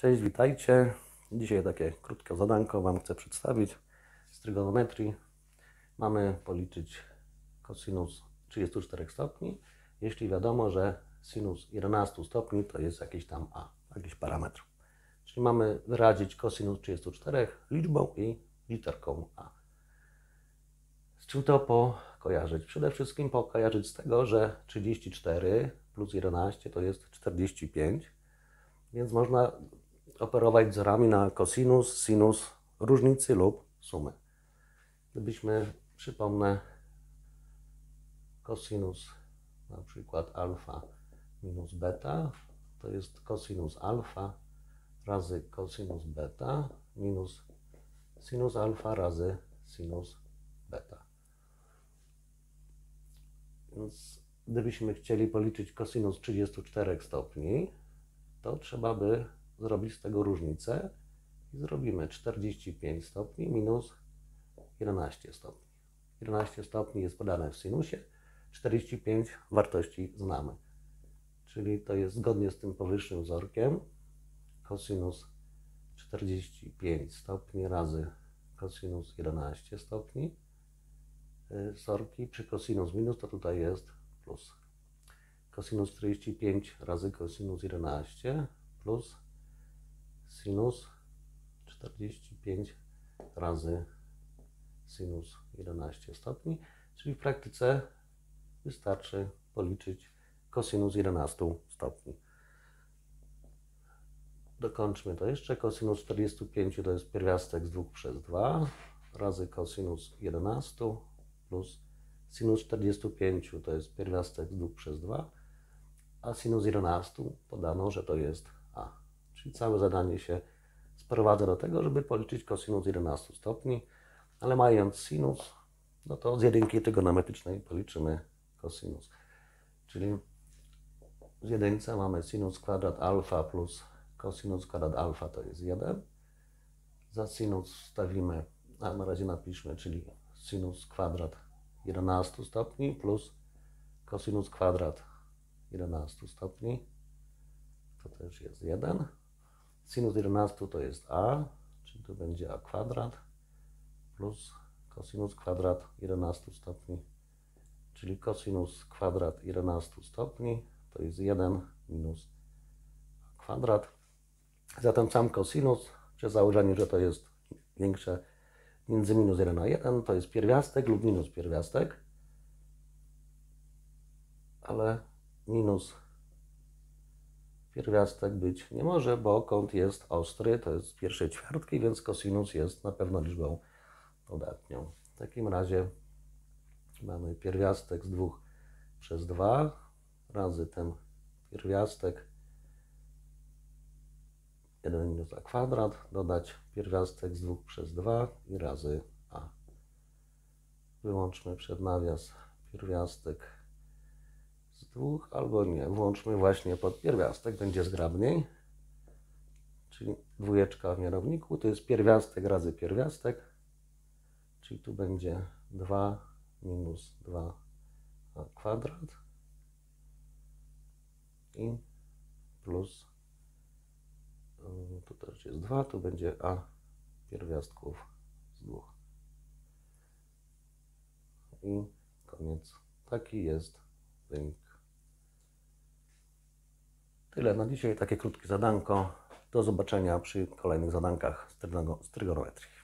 Cześć, witajcie. Dzisiaj takie krótkie zadanko Wam chcę przedstawić z trygonometrii. Mamy policzyć kosinus 34 stopni, jeśli wiadomo, że sinus 11 stopni to jest jakiś tam a, jakiś parametr. Czyli mamy wyrazić kosinus 34 liczbą i literką a. Z czym to pokojarzyć? Przede wszystkim pokojarzyć z tego, że 34 plus 11 to jest 45, więc można operować wzorami na kosinus, sinus, różnicy lub sumy. Gdybyśmy, przypomnę, kosinus na przykład alfa minus beta, to jest kosinus alfa razy kosinus beta minus sinus alfa razy sinus beta. Więc gdybyśmy chcieli policzyć kosinus 34 stopni, to trzeba by zrobić z tego różnicę i zrobimy 45 stopni minus 11 stopni. 11 stopni jest podane w sinusie, 45 wartości znamy. Czyli to jest zgodnie z tym powyższym wzorkiem kosinus 45 stopni razy kosinus 11 stopni. Wzorki przy kosinus minus to tutaj jest plus. Kosinus 45 razy kosinus 11 plus sinus 45 razy sinus 11 stopni, czyli w praktyce wystarczy policzyć kosinus 11 stopni. Dokończmy to jeszcze. Kosinus 45 to jest pierwiastek z 2 przez 2 razy kosinus 11 plus sinus 45 to jest pierwiastek z 2 przez 2, a sinus 11 podano, że to jest a. Czyli całe zadanie się sprowadza do tego, żeby policzyć kosinus 11 stopni, ale mając sinus, no to z jedynki trygonometrycznej policzymy kosinus. Czyli z jedynce mamy sinus kwadrat alfa plus kosinus kwadrat alfa to jest 1. Za sinus wstawimy, a na razie napiszmy, czyli sinus kwadrat 11 stopni plus kosinus kwadrat 11 stopni, to też jest 1. Sinus 11 to jest a, czyli tu będzie a kwadrat plus kosinus kwadrat 11 stopni, czyli kosinus kwadrat 11 stopni to jest 1 minus a kwadrat. Zatem sam kosinus, przy założeniu, że to jest większe między minus 1 a 1, to jest pierwiastek lub minus pierwiastek, ale minus pierwiastek być nie może, bo kąt jest ostry, to jest z pierwszej ćwiartki, więc kosinus jest na pewno liczbą dodatnią. W takim razie mamy pierwiastek z 2 przez 2 razy ten pierwiastek 1 minus a kwadrat, dodać pierwiastek z 2 przez 2 i razy a. Wyłączmy przed nawias pierwiastek z 2, albo nie, włączmy właśnie pod pierwiastek, będzie zgrabniej. Czyli dwójeczka w mianowniku, to jest pierwiastek razy pierwiastek, czyli tu będzie 2 minus 2a kwadrat i plus, tu też jest 2, tu będzie a pierwiastków z 2. I koniec. Taki jest wynik. Tyle na dzisiaj, takie krótkie zadanko. Do zobaczenia przy kolejnych zadankach z trygonometrii.